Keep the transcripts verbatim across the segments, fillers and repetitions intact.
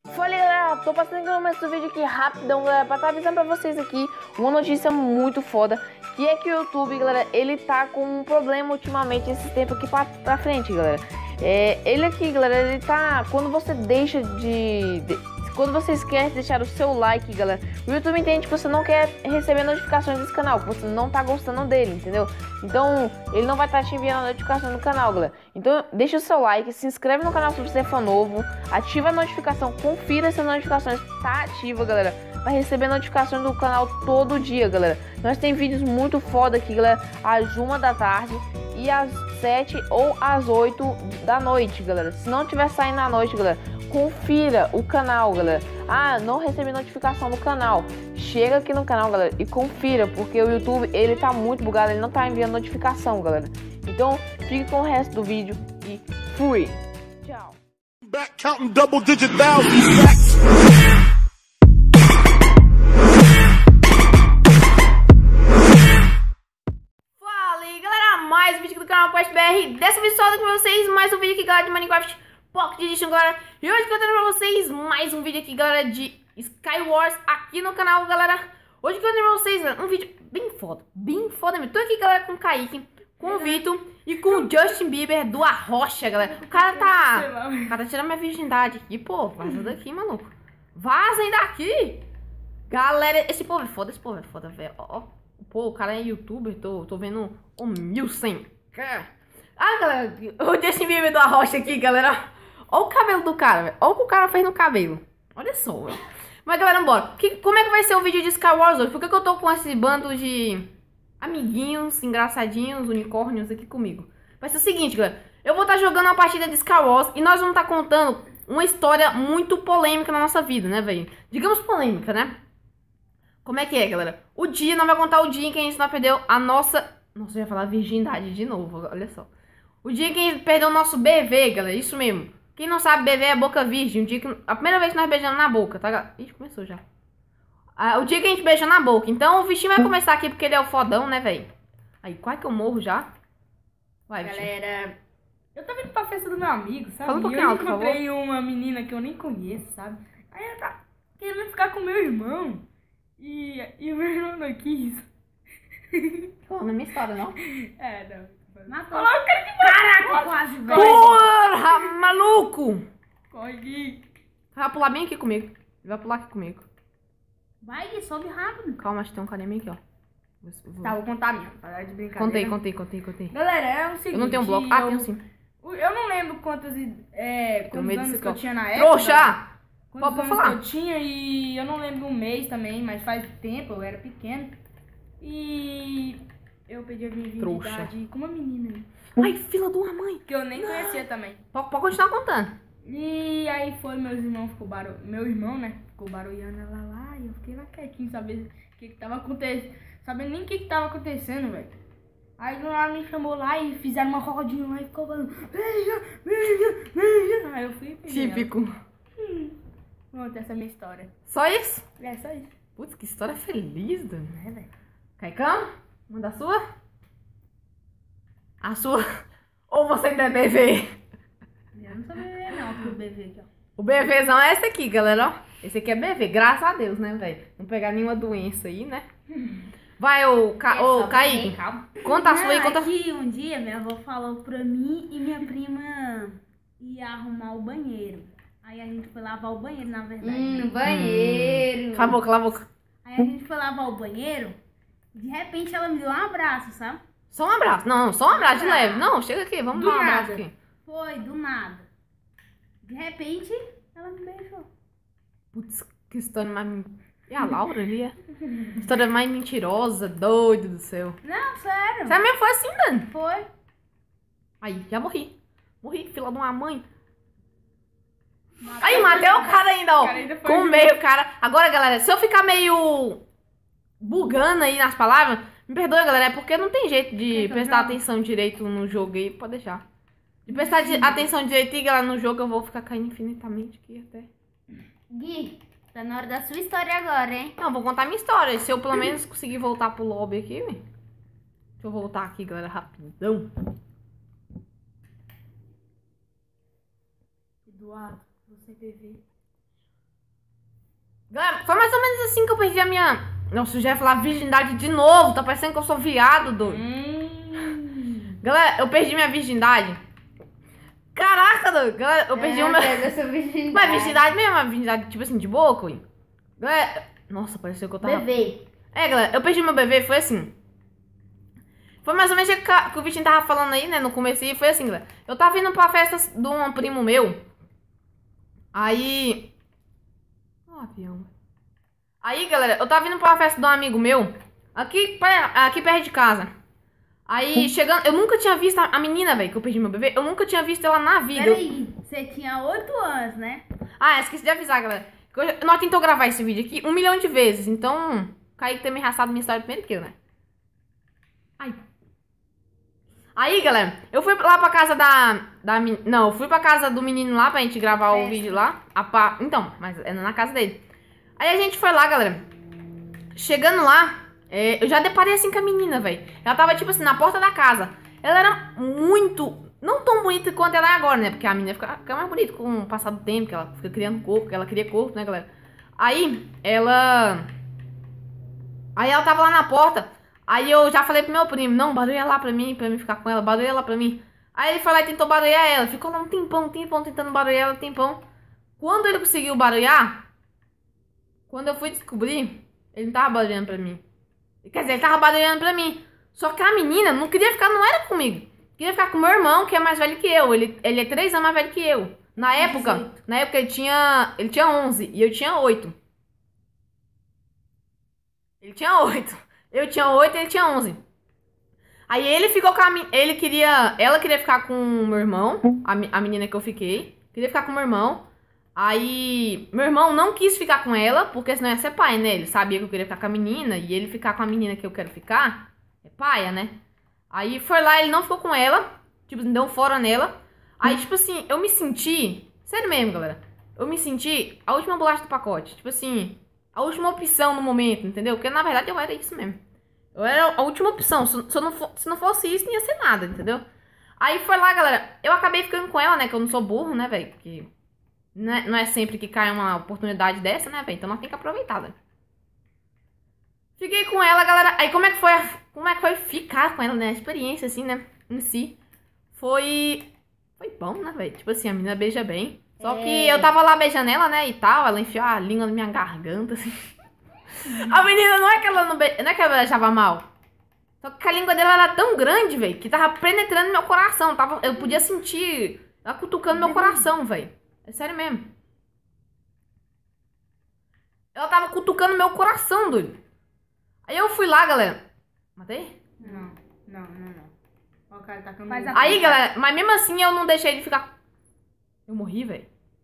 Fala galera, tô passando aqui no começo do vídeo aqui rapidão, galera, pra estar avisando pra vocês aqui uma notícia muito foda, que é que o YouTube, galera, ele tá com um problema ultimamente esse tempo aqui pra, pra frente, galera. É, ele aqui, galera, ele tá, quando você deixa de, de quando você esquece de deixar o seu like, galera, o YouTube entende que você não quer receber notificações desse canal, que você não tá gostando dele, entendeu? Então, ele não vai estar te enviando a notificação do canal, galera. Então, deixa o seu like, se inscreve no canal se você for novo, ativa a notificação, confira se as notificações tá ativa, galera, para receber notificações do canal todo dia, galera. Nós tem vídeos muito foda aqui, galera, às uma da tarde e às sete ou às oito da noite, galera. Se não tiver saindo à noite, galera, confira o canal, galera. Ah, não recebi notificação do canal. Chega aqui no canal, galera, e confira, porque o YouTube, ele tá muito bugado, ele não tá enviando notificação, galera. Então, fique com o resto do vídeo e fui. Tchau. Back counting double digit thousands. Fala aí, galera, mais um vídeo aqui do canal Quest B R. Dessa vez só com vocês, mais um vídeo aqui, galera, de Minecraft Pocket Edition, galera. E hoje eu tô trazendo pra vocês mais um vídeo aqui, galera, de Skywars aqui no canal, galera. Hoje eu tô trazendo pra vocês, galera, um vídeo bem foda, bem foda mesmo. Tô aqui, galera, com o Kaique, com o Vitor e com o Justin Bieber do Arrocha, galera. O cara tá... O cara tá tirando minha virgindade aqui, pô. Vaza daqui, maluco. Vazem daqui. Galera, esse povo é foda, esse povo é foda, velho. Ó, pô, o cara é youtuber, tô, tô vendo o Milsen. Ah, galera, o Justin Bieber do Arrocha aqui, galera. Olha o cabelo do cara, velho. Olha o que o cara fez no cabelo. Olha só, velho. Mas, galera, bora. Que, como é que vai ser o vídeo de Skywars hoje? Por que, que eu tô com esse bando de amiguinhos, engraçadinhos, unicórnios aqui comigo? Vai ser o seguinte, galera. Eu vou estar jogando uma partida de Skywars e nós vamos estar contando uma história muito polêmica na nossa vida, né, velho? Digamos polêmica, né? Como é que é, galera? O dia, nós vamos contar o dia em que a gente não perdeu a nossa... Nossa, eu ia falar virgindade de novo, olha só. O dia que a gente perdeu o nosso B V, galera, isso mesmo. Quem não sabe, B V é boca virgem. O dia que... A primeira vez que nós beijamos na boca, tá, galera? Ixi, começou já. Ah, o dia que a gente beijou na boca. Então o Vichinho vai começar aqui porque ele é o fodão, né, velho? Aí, quase que eu morro já. Vai, Vichinho. Galera, eu tô vindo pra festa do meu amigo, sabe? Fala um pouquinho eu alto, por favor. encontrei uma menina que eu nem conheço, sabe? Aí ela tá querendo ficar com meu irmão. E, e o meu irmão não quis. Pô, não é minha história, não. É, não. Matou. Coloca de Caraca, quase, velho. Porra, maluco. Corre. Vai pular bem aqui comigo. Ele vai pular aqui comigo. Vai, sobe rápido. Calma, acho que tem um carinha bem aqui, ó. Vou... Tá, vou contar mesmo. Parar de brincadeira. Contei, contei, contei, contei. Galera, é o seguinte. Eu não tenho um bloco. Ah, eu, tenho sim. Eu não lembro quantos, é, quantos medo anos desse que eu copo. tinha na época. Trouxa! Quantos Pode anos falar. que eu tinha e eu não lembro um mês também, mas faz tempo, eu era pequeno. E eu pedi a minha virgindade com uma menina aí. Ai, fila de uma mãe. Que eu nem conhecia também. Pode, pode continuar contando. E aí foi, meus irmãos ficou barulho. Meu irmão, né? Ficou barulhando ela lá e eu fiquei lá quietinho, sabendo o que que tava acontecendo. Sabendo nem o que que tava acontecendo, velho. Aí ela me chamou lá e fizeram uma rodinha lá e ficou falando, beija, beija, beija. Aí eu fui e peguei ela. Típico. Hum, pronto, essa é a minha história. Só isso? É só isso. Putz, que história feliz, Dan. É, velho. Caicão, manda a sua? A sua? Ou você ainda é B V? Eu não sou bebê não, porque o bebê aqui, ó. O BVzão é esse aqui, galera, ó. Esse aqui é B V, graças a Deus, né, velho? Não pegar nenhuma doença aí, né? Vai, ô, Ca... ô Kaique, conta a sua aí, conta... Aqui um dia minha avó falou pra mim e minha prima ia arrumar o banheiro. Aí a gente foi lavar o banheiro, na verdade. Hum, no banheiro. Cala a boca, cala a boca. Aí a gente foi lavar o banheiro e de repente ela me deu um abraço, sabe? Só um abraço. Não, só um abraço de leve. Não, chega aqui, vamos Do dar um abraço nada. aqui. Foi, do nada. De repente, ela me beijou. Putz, que história mais... men- E a Laura ali, é? História mais mentirosa, doido do céu. Não, sério. Você mesmo foi assim, Dani? Foi. Aí, já morri. Morri, fila de uma mãe. Aí, matei o cara ainda, ó. O cara ainda foi Com junto. meio, cara. Agora, galera, se eu ficar meio bugando aí nas palavras, me perdoe, galera, é porque não tem jeito de Quer que eu prestar jogue? atenção direito no jogo aí, pode deixar. De prestar de- atenção direito aí, galera, no jogo eu vou ficar caindo infinitamente aqui até. Gui, tá na hora da sua história agora, hein? Não, vou contar minha história. Se eu pelo menos conseguir voltar pro lobby aqui, velho. Deixa eu voltar aqui, galera, rapidão. Eduardo, você bebê. Galera, foi mais ou menos assim que eu perdi a minha... Nossa, eu já ia falar virgindade de novo. Tá parecendo que eu sou viado, doido. Hum. Galera, eu perdi minha virgindade. Caraca, doido. Galera, eu perdi É, uma... pega sua virgindade. Mas virgindade mesmo, uma virgindade tipo assim, de boca, ui. Galera, nossa, pareceu que eu tava... Bebê. É, galera, eu perdi meu bebê, foi assim. Foi mais ou menos o que, a- que o Vitinho tava falando aí, né, no começo, e foi assim, galera. Eu tava indo pra festa de um primo meu. Aí... Ó, avião. Aí, galera, eu tava indo pra uma festa de um amigo meu. Aqui, per- aqui perto de casa. Aí, chegando... Eu nunca tinha visto a, a menina, velho, que eu perdi meu bebê. Eu nunca tinha visto ela na vida. Eu- Peraí, você tinha oito anos, né? Ah, esqueci de avisar, galera. Que eu- Nós tentou gravar esse vídeo aqui um milhão de vezes. Então, Kaique tem me arrastado minha história primeiro que eu, né? Ai. Aí, galera, eu fui lá pra casa da... da men- Não, eu fui pra casa do menino lá pra gente gravar o Festa. vídeo lá. A pa- Então, mas é na casa dele. Aí a gente foi lá, galera. Chegando lá, é, eu já deparei assim com a menina, velho. Ela tava, tipo assim, na porta da casa. Ela era muito... Não tão bonita quanto ela é agora, né? Porque a menina fica, fica mais bonita com o passar do tempo, que ela fica criando corpo, que ela cria corpo, né, galera? Aí, ela... Aí ela tava lá na porta. Aí eu já falei pro meu primo, não, barulha lá pra mim, pra mim ficar com ela, barulha lá pra mim. Aí ele foi lá e tentou barulhar ela. Ficou lá um tempão, um tempão, tentando barulhar ela, um tempão. Quando ele conseguiu barulhar, quando eu fui descobrir, ele não tava barulhando pra mim. Quer dizer, ele tava barulhando pra mim. Só que a menina não queria ficar, não era comigo. Queria ficar com meu irmão, que é mais velho que eu. Ele, ele é três anos mais velho que eu. Na época, dezoito. na época ele tinha, ele tinha onze e eu tinha oito. Ele tinha oito. Eu tinha oito e ele tinha onze. Aí ele ficou com a menina. Ele queria. Ela queria ficar com o meu irmão. A, me- a menina que eu fiquei. Queria ficar com o meu irmão. Aí. Meu irmão não quis ficar com ela. Porque senão ia ser pai, né? Ele sabia que eu queria ficar com a menina. E ele ficar com a menina que eu quero ficar. É paia, né? Aí foi lá, ele não ficou com ela. Tipo, deu um fora nela. Aí, tipo assim, eu me senti. Sério mesmo, galera. Eu me senti a última bolacha do pacote. Tipo assim. A última opção no momento, entendeu? Porque na verdade eu era isso mesmo. Eu era a última opção. Se, se, eu não, fo- se não fosse isso, não ia ser nada, entendeu? Aí foi lá, galera. Eu acabei ficando com ela, né? Que eu não sou burro, né, velho? Porque não é, não é sempre que cai uma oportunidade dessa, né, velho? Então nós temos que aproveitar, velho. Fiquei com ela, galera. Aí como é que foi a, como é que foi ficar com ela, né? A experiência, assim, né? Em si. Foi. Foi bom, né, velho? Tipo assim, a menina beija bem. Só que É. eu tava lá beijando ela, né? E tal. Ela enfiou a língua na minha garganta, assim. A menina não é que ela não, be... não é que ela beijava mal. Só que a língua dela era tão grande, velho, que tava penetrando meu coração. Tava... Eu podia sentir ela cutucando meu coração, velho. É sério mesmo. Ela tava cutucando meu coração, doido. Aí eu fui lá, galera. Matei? Não, não, não, não. Ó, o cara tá com Faz a- Aí, galera, mas mesmo assim eu não deixei ele ficar. Eu morri, velho.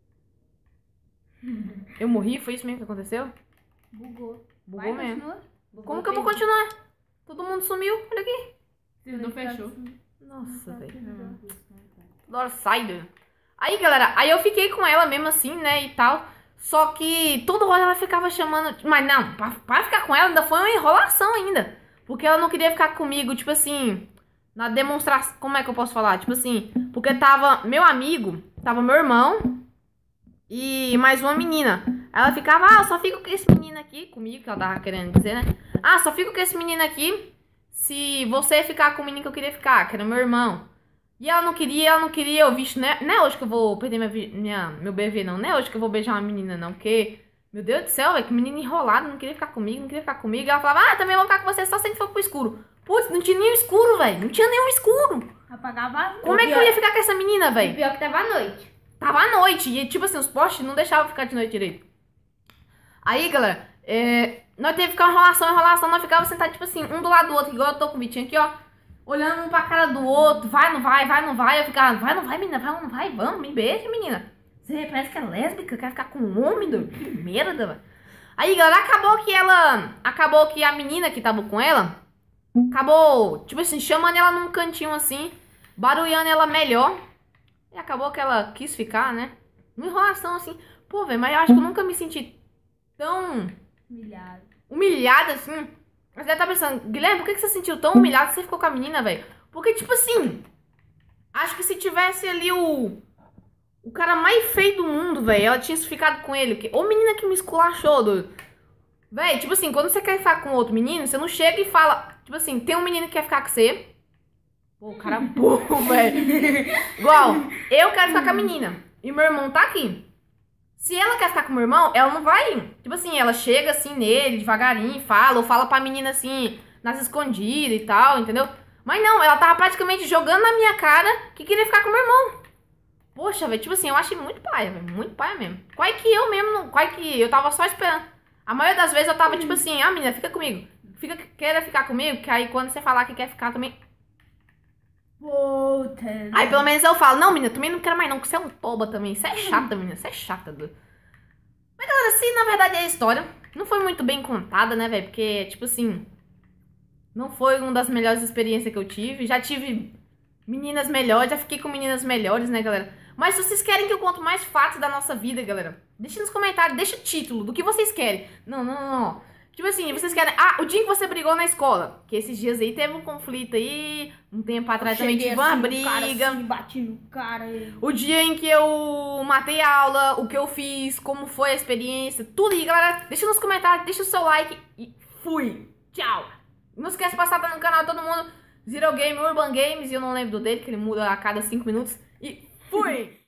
Eu morri? Foi isso mesmo que aconteceu? Bugou. Bugou Vai, mesmo. continua. Como que eu vou continuar? Todo mundo sumiu. Olha aqui. Não fechou. Nossa, velho. Não. Toda hora sai, doido. Aí, galera, aí eu fiquei com ela mesmo assim, né, e tal. Só que toda hora ela ficava chamando... Mas não, pra, pra ficar com ela ainda foi uma enrolação ainda. Porque ela não queria ficar comigo, tipo assim... Na demonstração... Como é que eu posso falar? Tipo assim... Porque tava meu amigo, tava meu irmão... E mais uma menina. Ela ficava, ah, eu só fico com esse menino aqui, comigo, que ela tava querendo dizer, né? Ah, só fico com esse menino aqui se você ficar com o menino que eu queria ficar, que era meu irmão. E ela não queria, ela não queria, eu visto, né? Não é hoje que eu vou perder minha, vi- minha, meu bebê, não. Não é hoje que eu vou beijar uma menina, não. Porque, meu Deus do céu, velho, que menina enrolada, não queria ficar comigo, não queria ficar comigo. E ela falava, ah, também vou ficar com você só se a gente for pro escuro. Putz, não tinha nenhum escuro, velho. Não tinha nenhum escuro. Apagava a luz. Como é que eu ia ficar com essa menina, velho? Pior que tava à noite. Tava à noite. E, tipo assim, os postes não deixavam ficar de noite direito. Aí, galera, é, nós teve que ficar enrolação, enrolação. Nós ficava sentados, tipo assim, um do lado do outro. Igual eu tô com o Vitinho aqui, ó. Olhando um pra cara do outro. Vai, não vai, vai, não vai. Eu ficava, vai, não vai, menina, vai, não vai. Vamos, me beija, menina. Você parece que é lésbica, quer ficar com um homem, doido. Que merda, velho. Aí, galera, acabou que ela... Acabou que a menina que tava com ela... Acabou, tipo assim, chamando ela num cantinho assim. Barulhando ela melhor. E acabou que ela quis ficar, né? Uma enrolação assim. Pô, velho, mas eu acho que eu nunca me senti tão Humilhado. humilhada assim. Mas deve estar pensando, Guilherme, por que que você se sentiu tão humilhado que você ficou com a menina, velho? Porque, tipo assim, acho que se tivesse ali o... O cara mais feio do mundo, velho. Ela tinha ficado com ele. Ô menina que me esculachou, doido. Véi, tipo assim, quando você quer ficar com outro menino, você não chega e fala. Tipo assim, tem um menino que quer ficar com você. Pô, o cara é burro, velho. Igual, eu quero ficar com a menina. E meu irmão tá aqui. Se ela quer ficar com o meu irmão, ela não vai. Tipo assim, ela chega assim nele, devagarinho, fala, ou fala pra menina assim, nas escondidas e tal, entendeu? Mas não, ela tava praticamente jogando na minha cara que queria ficar com o meu irmão. Poxa, velho, tipo assim, eu achei muito paia, velho, muito paia mesmo. Quase que eu mesmo, não, quase que eu tava só esperando. A maioria das vezes eu tava tipo assim, ah, menina, fica comigo. Fica, queira ficar comigo, que aí quando você falar que quer ficar também... Puta. Aí pelo menos eu falo, não, menina, também não quero mais não, porque você é um toba também. Você é chata, menina, você é chata, doido. Mas galera, se na verdade é a história, não foi muito bem contada, né, velho? Porque, tipo assim, não foi uma das melhores experiências que eu tive. Já tive meninas melhores, já fiquei com meninas melhores, né, galera? Mas se vocês querem que eu conte mais fatos da nossa vida, galera, deixa nos comentários, deixa o título do que vocês querem. Não, não, não, não. Tipo assim, vocês querem... Ah, o dia que você brigou na escola. Que esses dias aí teve um conflito aí. Um tempo atrás também tive uma briga. Assim, bati no cara. E... O dia em que eu matei a aula, o que eu fiz, como foi a experiência. Tudo aí, galera. Deixa nos comentários, deixa o seu like e fui. Tchau. Não esquece de passar no canal de todo mundo. Zero Game, Urban Games. E eu não lembro do dele, que ele muda a cada cinco minutos. E fui.